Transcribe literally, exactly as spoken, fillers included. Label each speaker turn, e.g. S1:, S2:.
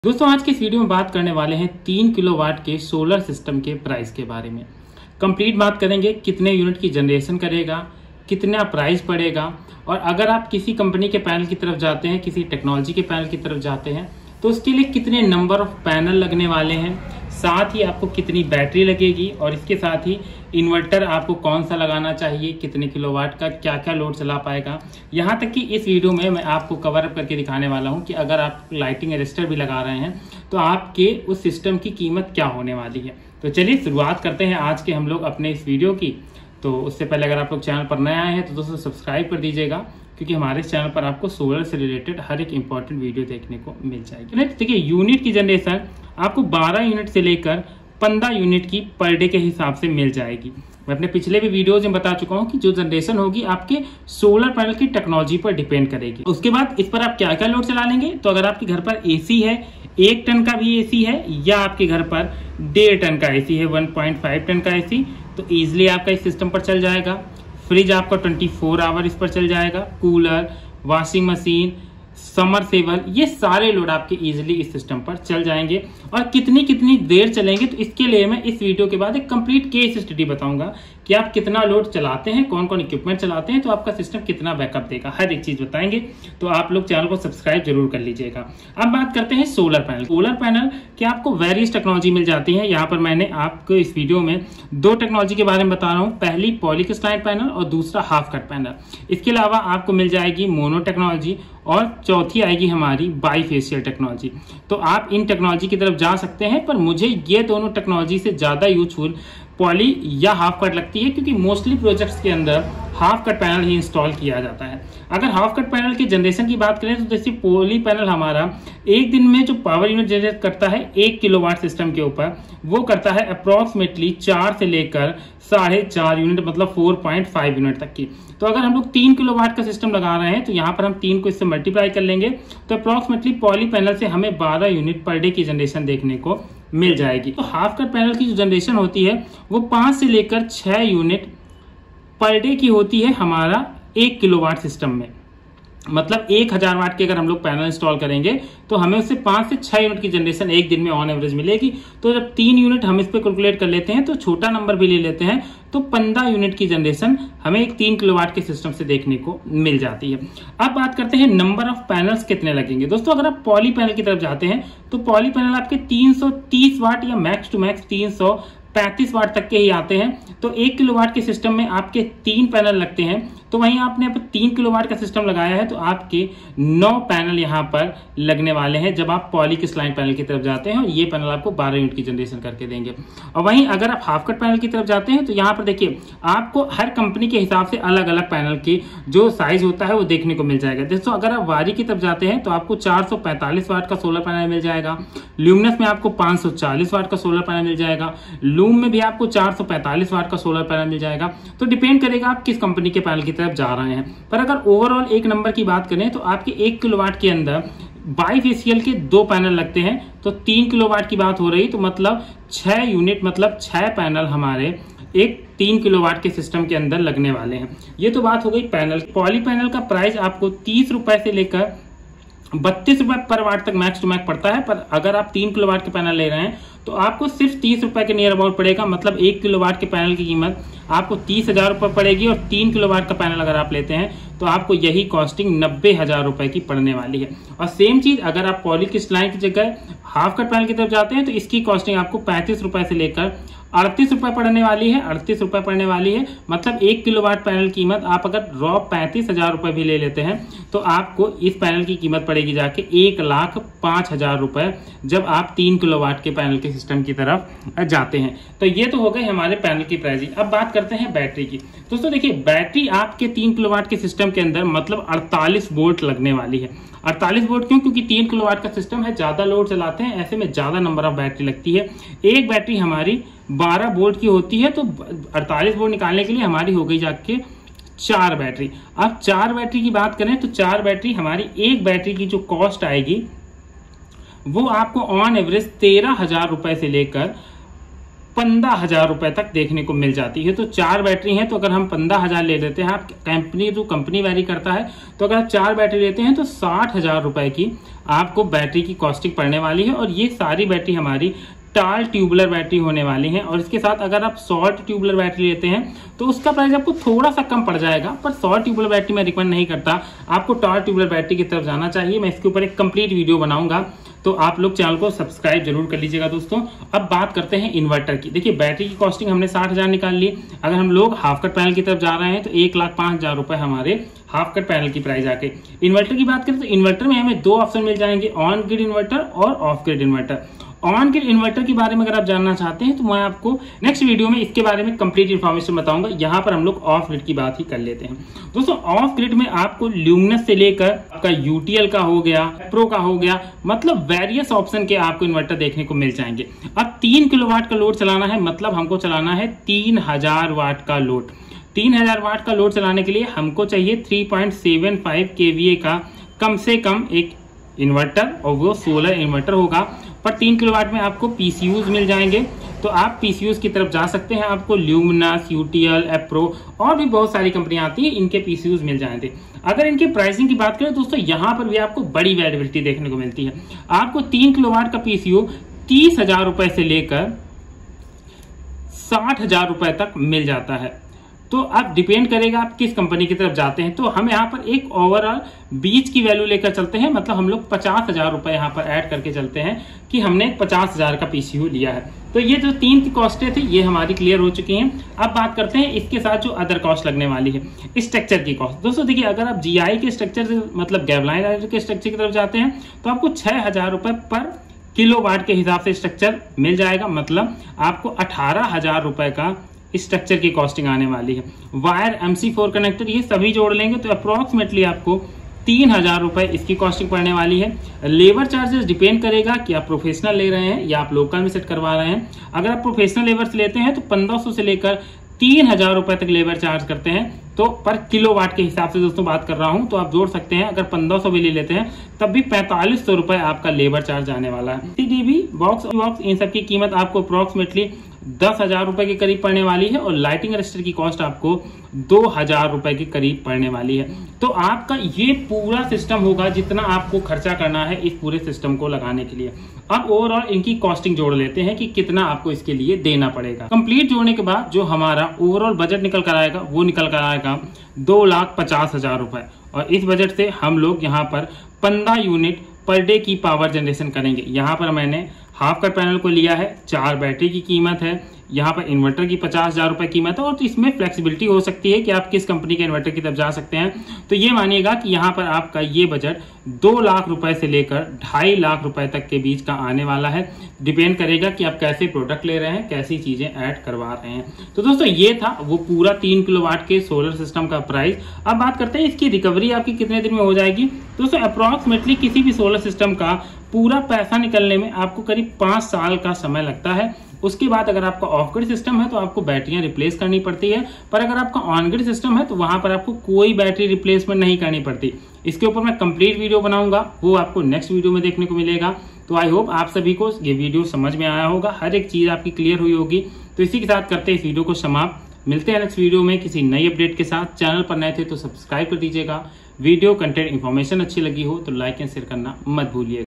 S1: दोस्तों आज के इस वीडियो में बात करने वाले हैं तीन किलोवाट के सोलर सिस्टम के प्राइस के बारे में। कंप्लीट बात करेंगे कितने यूनिट की जनरेशन करेगा, कितना प्राइस पड़ेगा, और अगर आप किसी कंपनी के पैनल की तरफ जाते हैं, किसी टेक्नोलॉजी के पैनल की तरफ जाते हैं तो उसके लिए कितने नंबर ऑफ पैनल लगने वाले हैं, साथ ही आपको कितनी बैटरी लगेगी और इसके साथ ही इन्वर्टर आपको कौन सा लगाना चाहिए, कितने किलोवाट का, क्या क्या लोड चला पाएगा। यहाँ तक कि इस वीडियो में मैं आपको कवर अप करके दिखाने वाला हूँ कि अगर आप लाइटिंग अरेस्टर भी लगा रहे हैं तो आपके उस सिस्टम की कीमत क्या होने वाली है। तो चलिए शुरुआत करते हैं आज के हम लोग अपने इस वीडियो की। तो उससे पहले अगर आप लोग चैनल पर नए आए हैं तो दोस्तों सब्सक्राइब कर दीजिएगा, क्योंकि हमारे इस चैनल पर आपको सोलर से रिलेटेड हर एक इंपॉर्टेंट वीडियो देखने को मिल जाएगी। देखिए यूनिट की जनरेशन आपको बारह यूनिट से लेकर पंद्रह यूनिट की पर डे के हिसाब से मिल जाएगी। मैं अपने पिछले भी वीडियोज में बता चुका हूं कि जो जनरेशन होगी आपके सोलर पैनल की टेक्नोलॉजी पर डिपेंड करेगी। उसके बाद इस पर आप क्या क्या लोड चला लेंगे, तो अगर आपके घर पर एसी है, एक टन का भी एसी है, या आपके घर पर डेढ़ टन का एसी है, वन पॉइंट फाइव टन का एसी, तो इजिली आपका इस सिस्टम पर चल जाएगा। फ्रिज आपका ट्वेंटी फोर आवर इस पर चल जाएगा। कूलर, वॉशिंग मशीन, समरसेबल, ये सारे लोड आपके इजीली इस सिस्टम पर चल जाएंगे। और कितनी कितनी देर चलेंगे, तो इसके लिए मैं इस वीडियो के बाद एक कंप्लीट केस स्टडी बताऊंगा कि आप कितना लोड चलाते हैं, कौन कौन इक्विपमेंट चलाते हैं, तो आपका सिस्टम कितना बैकअप देगा, हर एक चीज बताएंगे। तो आप लोग चैनल को सब्सक्राइब जरूर कर लीजिएगा। अब बात करते हैं सोलर पैनल। सोलर पैनल की आपको वेरियस टेक्नोलॉजी मिल जाती है। यहाँ पर मैंने आपको इस वीडियो में दो टेक्नोलॉजी के बारे में बता रहा हूँ, पहली पॉलीक्रिस्टलाइन पैनल और दूसरा हाफ कट पैनल। इसके अलावा आपको मिल जाएगी मोनो टेक्नोलॉजी और चौथी आएगी हमारी बाईफेशियल टेक्नोलॉजी। तो आप इन टेक्नोलॉजी की तरफ जा सकते हैं, पर मुझे ये दोनों टेक्नोलॉजी से ज्यादा यूजफुल पॉली या हाफ कट लगती है, क्योंकि मोस्टली प्रोजेक्ट्स के अंदर हाफ कट पैनल ही इंस्टॉल किया जाता है। अगर हाफ कट पैनल की जनरेशन की बात करें तो जैसे पॉली पैनल हमारा एक दिन में जो पावर यूनिट जनरेट करता है एक किलोवाट सिस्टम के ऊपर, वो करता है अप्रोक्सीमेटली चार से लेकर साढ़े चार यूनिट, मतलब फोर पॉइंट फाइव यूनिट तक की। तो अगर हम लोग तीन किलोवाट का सिस्टम लगा रहे हैं तो यहाँ पर हम तीन को इससे मल्टीप्लाई कर लेंगे, तो अप्रोक्सीमेटली पॉली पैनल से हमें बारह यूनिट पर डे की जनरेशन देखने को मिल जाएगी। तो हाफ कट पैनल की जो जनरेशन होती है वो पांच से लेकर छह यूनिट पर डे की होती है हमारा एक किलोवाट सिस्टम में। मतलब एक हजार वाट के अगर हम लोग पैनल इंस्टॉल करेंगे तो हमें उससे पांच से छह यूनिट की जनरेशन एक दिन में ऑन एवरेज मिलेगी। तो जब तीन यूनिट हम इस पे कैलकुलेट कर लेते हैं तो छोटा नंबर भी ले लेते हैं, तो पंद्रह यूनिट की जनरेशन हमें एक तीन किलोवाट के सिस्टम से देखने को मिल जाती है। अब बात करते हैं नंबर ऑफ पैनल्स कितने लगेंगे। दोस्तों अगर आप पॉली पैनल की तरफ जाते हैं तो पॉली पैनल आपके तीन सौ तीस वाट या मैक्स टू मैक्स तीन सौ पैंतीस वाट तक के ही आते हैं। तो एक किलोवाट के सिस्टम में आपके तीन पैनल लगते हैं, तो वहीं आपने अब तीन किलोवाट का सिस्टम लगाया है तो आपके नौ पैनल यहाँ पर लगने वाले हैं जब आप पॉलीक्रिस्टलाइन पैनल की तरफ जाते हैं, और ये पैनल आपको बारह यूनिट की जनरेशन करके देंगे। और वहीं अगर आप हाफ कट पैनल की तरफ जाते हैं तो यहाँ पर देखिए आपको हर कंपनी के हिसाब से अलग अलग पैनल की जो साइज होता है वो देखने को मिल जाएगा। दोस्तों अगर आप वारी की तरफ जाते हैं तो आपको चार सौ पैंतालीस वाट का सोलर पैनल मिल जाएगा। ल्यूमिनस में आपको पांच सौ चालीस वाट का सोलर पैनल मिल जाएगा। लूम में भी आपको चार सौ पैंतालीस वाट का सोलर पैनल मिल जाएगा। तो डिपेंड करेगा आप किस कंपनी के पैनल की तरफ जा रहे हैं। पर अगर ओवरऑल एक नंबर की बात करें तो आपके एक किलोवाट के अंदर बाईफेशियल के दो पैनल लगते हैं, तो तीन किलोवाट की बात हो रही, तो मतलब छह यूनिट, मतलब छह पैनल हमारे एक तीन किलोवाट के सिस्टम के अंदर लगने वाले हैं। ये तो बात हो गई पैनल। पॉली पैनल का प्राइस आपको तीस रुपए से लेकर बत्तीस रुपए पर वाट तक मैक्स टू मैक्स पड़ता है। पर अगर आप तीन किलोवाट के पैनल ले रहे हैं तो आपको सिर्फ तीस रुपए के नियर अबाउट पड़ेगा। मतलब एक किलोवाट के पैनल की कीमत आपको तीस हजार रुपए पड़ेगी, और तीन किलोवाट का पैनल अगर आप लेते हैं तो आपको यही कॉस्टिंग नब्बे हजार रुपए की पड़ने वाली है। और सेम चीज अगर आप पॉलीक्रिस्टलाइन की जगह हाफ कट पैनल की तरफ जाते हैं तो इसकी कॉस्टिंग आपको पैंतीस रुपए से लेकर अड़तीस रुपए पड़ने वाली है। अड़तीस रुपए पड़ने वाली है, मतलब एक किलोवाट पैनल कीमत आप अगर रॉ पैंतीस हजार रुपए भी ले लेते हैं तो आपको इस पैनल की कीमत पड़ेगी जाके एक लाख पांच हजार रुपए, जब आप तीन किलोवाट के पैनल के सिस्टम की तरफ जाते हैं। तो ये तो हो गई हमारे पैनल की प्राइसिंग। अब बात करते हैं बैटरी की। दोस्तों देखिए बैटरी आपके तीन किलोवाट के सिस्टम के अंदर मतलब अड़तालीस वोल्ट लगने वाली है। अड़तालीस वोल्ट क्यों? क्योंकि तीन किलोवाट का सिस्टम है, ज्यादा लोड चलाते हैं, ऐसे में ज्यादा नंबर ऑफ बैटरी लगती है। एक बैटरी हमारी बारह वोल्ट की होती है, तो अड़तालीस वोल्ट निकालने के लिए हमारी हो गई जाके चार बैटरी। अब चार बैटरी की बात करें तो चार बैटरी हमारी, एक बैटरी की जो कॉस्ट आएगी वो आपको ऑन एवरेज तेरह हजार रुपए से लेकर पंद्रह हजार रुपए तक देखने को मिल जाती है। तो चार बैटरी हैं, तो अगर हम पंद्रह हजार ले लेते हैं, आप कंपनी टू कंपनी वेरी करता है, तो अगर आप चार बैटरी लेते हैं तो साठ हजार रुपए की आपको बैटरी की कॉस्टिंग पड़ने वाली है। और ये सारी बैटरी हमारी टाल ट्यूबुलर बैटरी होने वाली है। और इसके साथ अगर आप शॉर्ट ट्यूबुलर बैटरी लेते हैं तो उसका प्राइस आपको थोड़ा सा कम पड़ जाएगा, पर शॉर्ट ट्यूबुलर बैटरी मैं रिकमेंड नहीं करता, आपको टाल ट्यूबुलर बैटरी की तरफ जाना चाहिए। मैं इसके ऊपर एक कंप्लीट वीडियो बनाऊंगा, तो आप लोग चैनल को सब्सक्राइब जरूर कर लीजिएगा दोस्तों। अब बात करते हैं इन्वर्टर की। देखिए बैटरी की कॉस्टिंग हमने साठ हजार निकाल ली। अगर हम लोग हाफ कट पैनल की तरफ जा रहे हैं तो एक लाख पांच हजार रुपए हमारे हाफ कट पैनल की प्राइस आके। इन्वर्टर की बात करें तो इन्वर्टर में हमें दो ऑप्शन मिल जाएंगे, ऑन ग्रिड इन्वर्टर और off grid inverter. On grid inverter के बारे में अगर आप जानना चाहते हैं तो मैं आपको नेक्स्ट वीडियो में इसके बारे में कंप्लीट इन्फॉर्मेशन बताऊंगा। यहाँ पर हम लोग ऑफ ग्रिड की बात ही कर लेते हैं दोस्तों। ऑफ ग्रिड में आपको ल्यूमिनस से लेकर आपका यूटीएल का हो गया, प्रो का हो गया, मतलब वेरियस ऑप्शन के आपको इन्वर्टर देखने को मिल जाएंगे। अब तीन किलोवाट का लोड चलाना है, मतलब हमको चलाना है तीन हजार वाट का लोड। तीन हजार वाट का लोड चलाने के लिए हमको चाहिए three point seven five KVA का कम से कम एक इन्वर्टर, और वो सोलर इन्वर्टर होगा। पर तीन किलोवाट में आपको पीसीयूज मिल जाएंगे, तो आप पीसीयूज की तरफ जा सकते हैं। आपको ल्यूमिनस, यूटीएल, एप्रो और भी बहुत सारी कंपनियां आती हैं, इनके पीसीयूज मिल जाएंगे। अगर इनके प्राइसिंग की बात करें दोस्तों, यहाँ पर भी आपको बड़ी वेरिएबिलिटी देखने को मिलती है। आपको तीन किलोवाट का पीसीयू तीस हजार रुपए से लेकर साठ हजार रुपए तक मिल जाता है। तो अब डिपेंड करेगा आप किस कंपनी की तरफ जाते हैं। तो हम यहाँ पर एक ओवरऑल बीच की वैल्यू लेकर चलते हैं, मतलब हम लोग पचास हजार रुपए यहाँ पर ऐड करके चलते हैं कि हमने पचास हजार का पीसीयू लिया है। तो ये जो तीन की कॉस्टें थी ये हमारी क्लियर हो चुकी हैं। अब बात करते हैं इसके साथ जो अदर कॉस्ट लगने वाली है, स्ट्रक्चर की कॉस्ट। दोस्तों देखिए, अगर आप जीआई के स्ट्रक्चर से मतलब गैवलाइन के स्ट्रक्चर की तरफ जाते हैं तो आपको छह हजार रुपए पर किलो वाट के हिसाब से स्ट्रक्चर मिल जाएगा, मतलब आपको अठारह हजार रुपए का स्ट्रक्चर की कॉस्टिंग आने वाली है। Wire, M C four connector, ये सभी जोड़ लेंगे तो अप्रोक्सीमेटली आपको तीन हजार रुपए इसकी कॉस्टिंग पड़ने वाली है। लेबर चार्जेस डिपेंड करेगा कि आप प्रोफेशनल ले रहे हैं या आप लोकल में सेट करवा रहे हैं। अगर आप प्रोफेशनल लेबर से लेते हैं तो पंद्रह सौ से लेकर तीन हजार रुपए तक लेबर चार्ज करते हैं। तो पर किलो वाट के हिसाब से दोस्तों बात कर रहा हूं, तो आप जोड़ सकते हैं। अगर पंद्रह सौ भी ले लेते हैं तब भी पैंतालीस सौ रुपए आपका लेबर चार्ज आने वाला है। सीडीबी बॉक्स बॉक्स इन सब की कीमत आपको अप्रोक्सीमेटली दस हजार रुपए के करीब पड़ने वाली है, और लाइटिंग अरेस्टर की कॉस्ट आपको दो हजार रुपए के करीब पड़ने वाली है। तो आपका ये पूरा सिस्टम होगा जितना आपको खर्चा करना है इस पूरे सिस्टम को लगाने के लिए। अब ओवरऑल इनकी कॉस्टिंग जोड़ लेते हैं कि कितना आपको इसके लिए देना पड़ेगा। कंप्लीट जोड़ने के बाद जो हमारा ओवरऑल बजट निकल कर आएगा वो निकल कर आएगा दो लाख पचास हजार रुपए। और इस बजट से हम लोग यहाँ पर पंद्रह यूनिट पर डे की पावर जनरेशन करेंगे। यहाँ पर मैंने हाफ कट पैनल को लिया है, चार बैटरी की कीमत है, यहाँ पर इन्वर्टर की पचास हजार रुपए कीमत है, और तो इसमें फ्लेक्सिबिलिटी हो सकती है कि आप किस कंपनी के इन्वर्टर की तरफ जा सकते हैं। तो ये मानिएगा कि यहाँ पर आपका ये बजट दो लाख रुपए से लेकर ढाई लाख रुपए तक के बीच का आने वाला है। डिपेंड करेगा कि आप कैसे प्रोडक्ट ले रहे हैं, कैसी चीजें ऐड करवा रहे हैं। तो दोस्तों ये था वो पूरा तीन किलोवाट के सोलर सिस्टम का प्राइस। अब बात करते हैं इसकी रिकवरी आपकी कितने दिन में हो जाएगी। दोस्तों अप्रोक्सीमेटली किसी भी सोलर सिस्टम का पूरा पैसा निकलने में आपको करीब पांच साल का समय लगता है। उसके बाद अगर आपका ऑफ ग्रिड सिस्टम है तो आपको बैटरियां रिप्लेस करनी पड़ती है, पर अगर आपका ऑन ग्रिड सिस्टम है तो वहां पर आपको कोई बैटरी रिप्लेसमेंट नहीं करनी पड़ती। इसके ऊपर मैं कंप्लीट वीडियो बनाऊंगा, वो आपको नेक्स्ट वीडियो में देखने को मिलेगा। तो आई होप आप सभी को ये वीडियो समझ में आया होगा, हर एक चीज आपकी क्लियर हुई होगी। तो इसी के साथ करते हैं इस वीडियो को समाप्त। मिलते हैं नेक्स्ट वीडियो में किसी नई अपडेट के साथ। चैनल पर नए थे तो सब्सक्राइब कर दीजिएगा। वीडियो कंटेंट इन्फॉर्मेशन अच्छी लगी हो तो लाइक एंड शेयर करना मत भूलिएगा।